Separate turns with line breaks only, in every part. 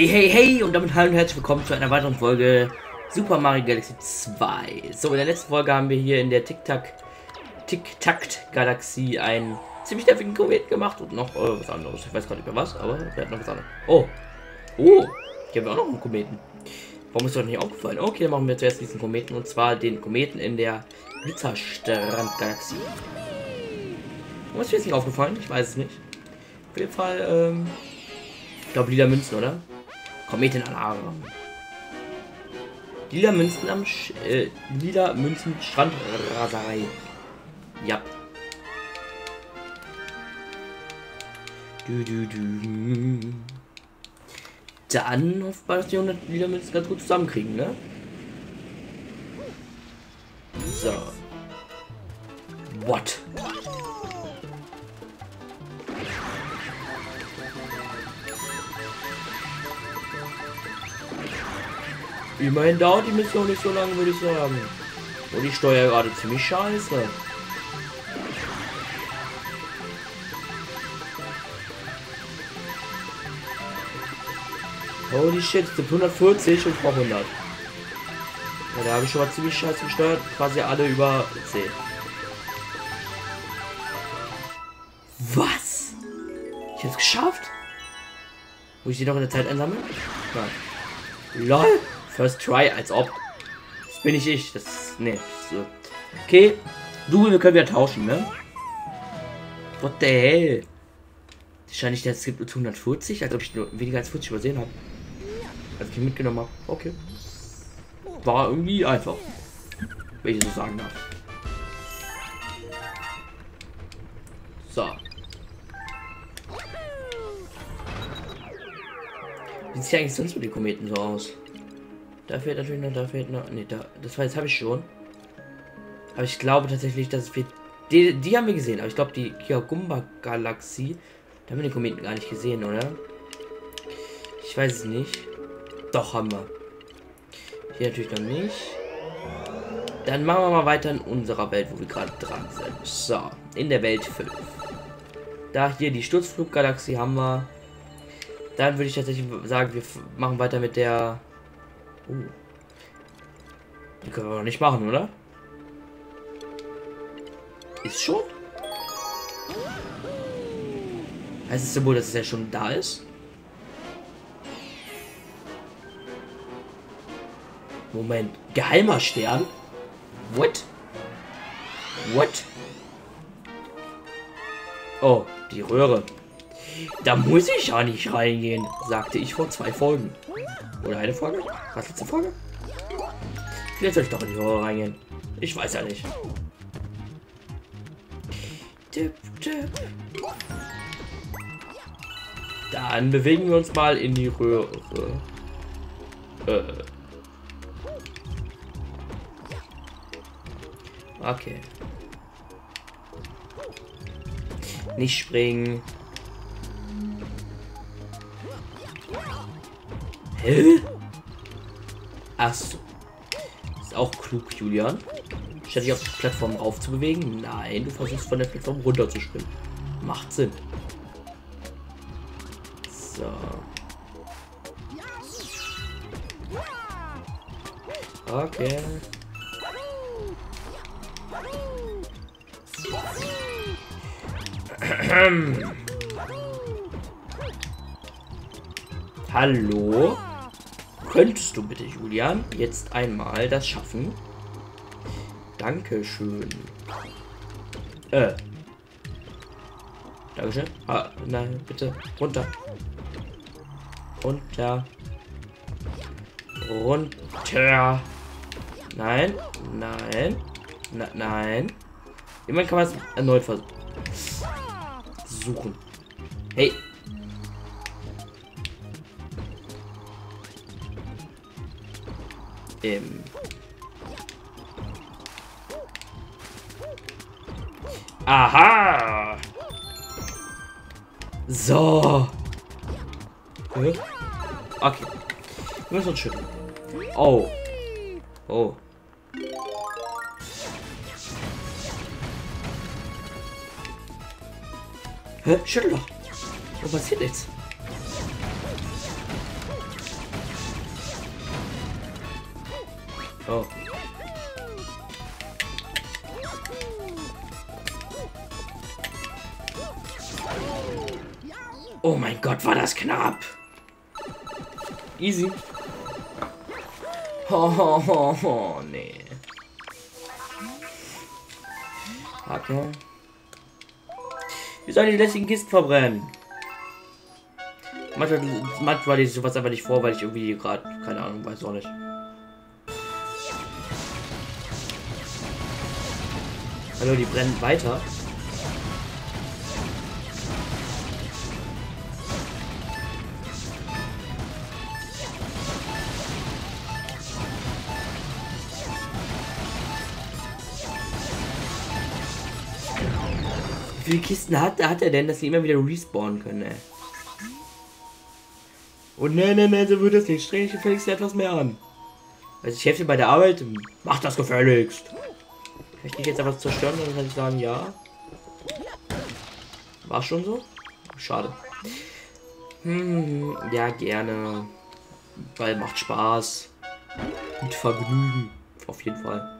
Hey, hey, hey und damit hallo und herzlich willkommen zu einer weiteren Folge Super Mario Galaxy 2. So, in der letzten Folge haben wir hier in der Tic-Tac-Galaxie einen ziemlich nervigen Kometen gemacht und noch was anderes. Ich weiß gerade nicht mehr was, aber der hat noch was anderes. Oh, hier haben wir auch noch einen Kometen. Warum ist das nicht aufgefallen? Okay, dann machen wir zuerst diesen Kometen und zwar den Kometen in der Blitzerstrand-Galaxie. Warum ist mir jetzt nicht aufgefallen? Ich weiß es nicht. Auf jeden Fall, ich glaube lila Münzen, oder? Kometenalarm. Lila Münzen am lila Münzen Strandraserei. Ja. Dann hofft man, dass die 100 lila Münzen ganz gut zusammenkriegen, ne? So. What? Immerhin dauert die Mission nicht so lange, würde ich sagen. Und ich steuere gerade ziemlich scheiße. Holy shit, es sind 140 und ich brauche 100. Ja, da habe ich schon mal ziemlich scheiße gesteuert. Quasi alle über 10. Was? Ich habe es geschafft? Muss ich die noch in der Zeit einsammeln? Nein. LOL. First try, als ob. Das bin ich. Das. Nee. So. Okay. Du, wir können wieder tauschen, ne? What the hell? Wahrscheinlich der Skip 140, als ob ich nur weniger als 40 übersehen habe. Als ich mitgenommen habe. Okay. War irgendwie einfach. Wenn ich so sagen darf. So. Wie sieht eigentlich sonst mit den Kometen so aus? Da fehlt natürlich noch, da fehlt noch. Ne, da. Das war jetzt habe ich schon. Aber ich glaube tatsächlich, dass wir. Die haben wir gesehen, aber ich glaube die Kiagumba-Galaxie. Da haben wir den Kometen gar nicht gesehen, oder? Ich weiß es nicht. Doch, haben wir. Hier natürlich noch nicht. Dann machen wir mal weiter in unserer Welt, wo wir gerade dran sind. So, in der Welt 5. Da hier die Sturzfluggalaxie haben wir. Dann würde ich tatsächlich sagen, wir machen weiter mit der. Die können wir noch nicht machen, oder? Ist schon? Heißt es wohl, dass es ja schon da ist? Moment. Geheimer Stern? What? What? Oh, die Röhre. Da muss ich ja nicht reingehen, sagte ich vor 2 Folgen. Oder eine Folge? Was letzte Folge? Vielleicht soll ich doch in die Röhre reingehen. Ich weiß ja nicht. Tipp, tipp. Dann bewegen wir uns mal in die Röhre. Okay. Nicht springen. Hä? Ach so. Ist auch klug, Julian. Statt dich auf die Plattform rauf zu bewegen. Nein, du versuchst von der Plattform runter zu springen. Macht Sinn. So. Okay. Hallo? Könntest du bitte, Julian, jetzt einmal das schaffen? Dankeschön. Dankeschön. Ah, nein, bitte. Runter. Runter. Runter. Nein. Nein. Nein. Immerhin kann man es erneut versuchen. Hey. Aha! So. Okay. Wir müssen uns schütteln. Oh. Oh. Hä? Schüttel doch. Was passiert jetzt? Oh. Oh mein Gott, war das knapp. Easy. Oh, nee. Okay. Wir sollen die lästigen Kisten verbrennen. Manchmal lese ich sowas einfach nicht vor, weil ich irgendwie gerade, keine Ahnung, weiß auch nicht. Hallo, die brennen weiter. Wie viele Kisten hat er denn, dass sie immer wieder respawnen können, ey? Und nee, so wird es nicht. Streng dich gefälligst etwas mehr an. Also ich helfe dir bei der Arbeit. Mach das gefälligst. Kann ich dich jetzt einfach zerstören? Dann kann ich sagen, ja. War schon so? Schade. Ja, gerne. Weil macht Spaß. Mit Vergnügen. Auf jeden Fall.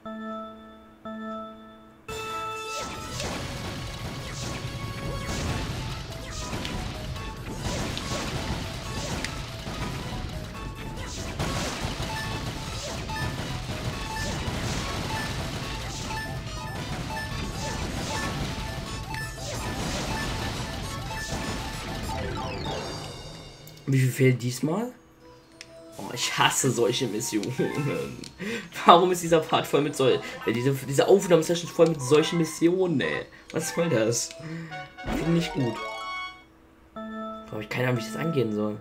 Wie viel fehlt diesmal? Oh, ich hasse solche Missionen. Warum ist dieser Part voll mit diese Aufnahmesession voll mit solchen Missionen, ey? Was soll das? Finde ich gut. Aber ich keine Ahnung, wie ich das angehen soll.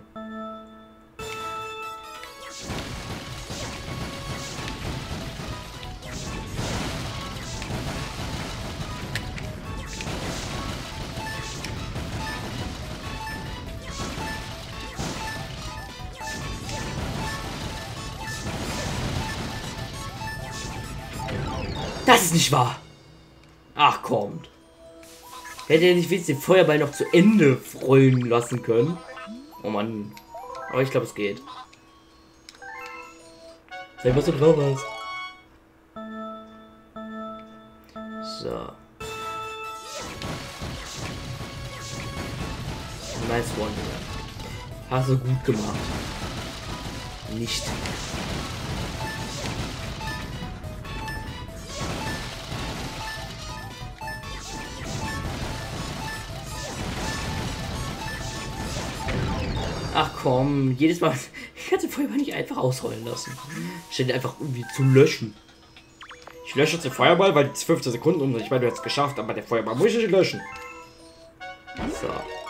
Das ist nicht wahr. Ach, kommt. Hätte er nicht wenigstens den Feuerball noch zu Ende rollen lassen können. Oh Mann. Aber ich glaube, es geht. Sag, was du drauf hast. So. Nice one. Hast du gut gemacht. Nicht. Ach komm, jedes Mal. Ich kann den Feuerball nicht einfach ausrollen lassen. Steht einfach irgendwie zu löschen. Ich lösche jetzt den Feuerball, weil es 15 Sekunden und ich meine, du hast es geschafft, aber der Feuerball muss ich nicht löschen. So.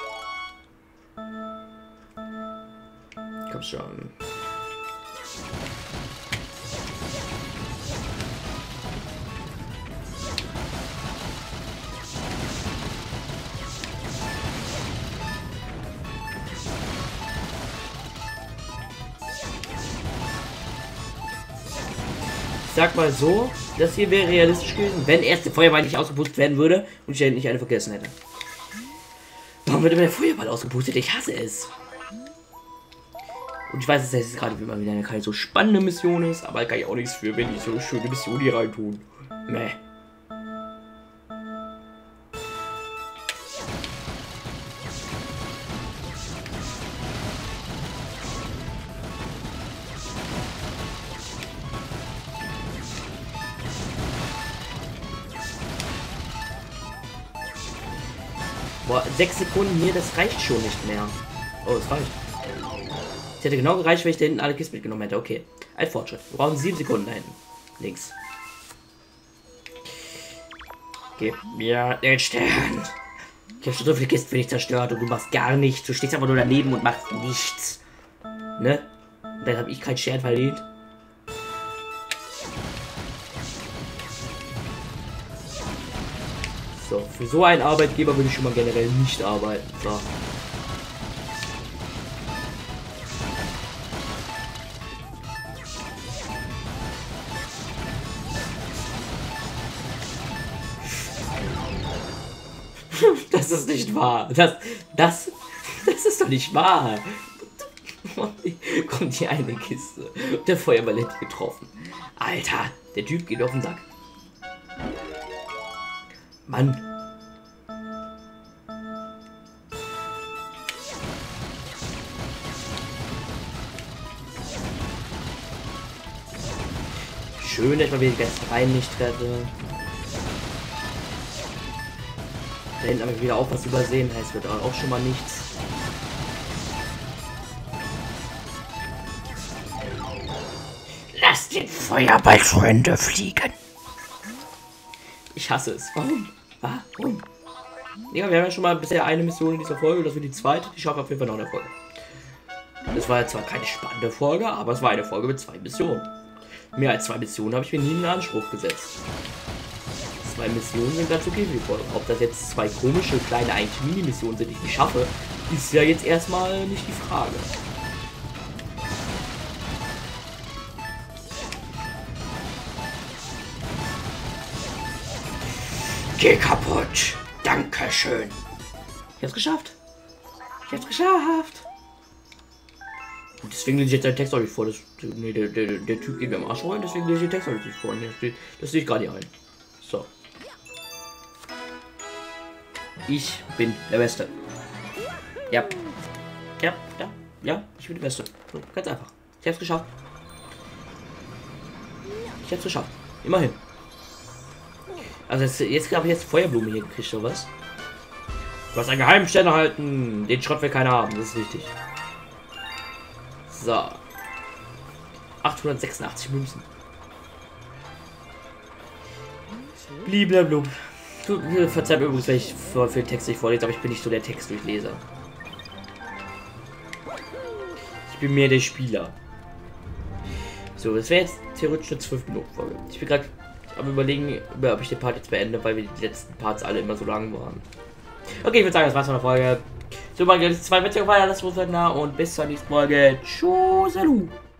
Komm schon. Ich sag mal so, das hier wäre realistisch gewesen, wenn erst der Feuerball nicht ausgepustet werden würde und ich nicht eine vergessen hätte. Warum wird immer der Feuerball ausgepustet? Ich hasse es. Und ich weiß, dass das gerade immer wieder keine so spannende Mission ist, aber kann ich auch nichts für, wenn die so schöne Mission hier reintun. Meh. Boah, 6 Sekunden hier, das reicht schon nicht mehr. Oh, das reicht. Es hätte genau gereicht, wenn ich da hinten alle Kisten mitgenommen hätte. Okay, ein Fortschritt. Wir brauchen 7 Sekunden da hinten. Links. Gib mir den Stern. Ich habe schon so viele Kisten für dich zerstört und du machst gar nichts. Du stehst einfach nur daneben und machst nichts. Ne? Und dann habe ich keinen Stern verdient. So, für so einen Arbeitgeber würde ich schon mal generell nicht arbeiten. So. Das ist nicht wahr. Das ist doch nicht wahr. Kommt die eine Kiste. Der Feuerball hätte getroffen. Alter, der Typ geht auf den Sack. Mann. Schön, dass ich mal wieder die ganzen Reihen nicht treffe. Da hinten habe ich wieder auch was übersehen, heißt wird auch schon mal nichts. Lass den Feuerball zu Ende fliegen. Ich hasse es. Warum? Warum? Ja, wir haben ja schon mal bisher eine Mission in dieser Folge, das wird die zweite. Die schafft auf jeden Fall noch eine Folge. Das war jetzt zwar keine spannende Folge, aber es war eine Folge mit 2 Missionen. Mehr als 2 Missionen habe ich mir nie in Anspruch gesetzt. 2 Missionen sind ganz okay für die Folge. Ob das jetzt 2 komische, kleine, eigentlich Mini-Missionen sind, die ich nicht schaffe, ist ja jetzt erstmal nicht die Frage. Geh kaputt! Dankeschön! Ich hab's geschafft! Ich hab's geschafft! Und deswegen lese ich jetzt den Text auch nicht vor. Nee, der Typ geht mir am Arsch rein, deswegen lese ich den Text auch nicht vor. Das sehe ich gar nicht ein. So. Ich bin der Beste. Ja. Ja, ich bin der Beste. So, ganz einfach. Ich hab's geschafft. Ich hab's geschafft. Immerhin. Also jetzt habe ich jetzt Feuerblume hier gekriegt, oder was? Du hast einen geheimen Stern erhalten. Den Schrott will keiner haben, das ist richtig. So. 886 Münzen. Blablabla. Verzeiht mir übrigens, wenn ich für den Text nicht vorlese, aber ich bin nicht so der Textdurchleser. Ich bin mehr der Spieler. So, das wäre jetzt theoretisch eine 12 Minuten Folge. Ich bin gerade am Überlegen, ob ich den Part jetzt beende, weil wir die letzten Parts alle immer so lang waren. Okay, ich würde sagen, das war's von der Folge. So, mal jetzt 2 Wette weiter, das war's und bis zur nächsten Folge. Tschüss, hallo.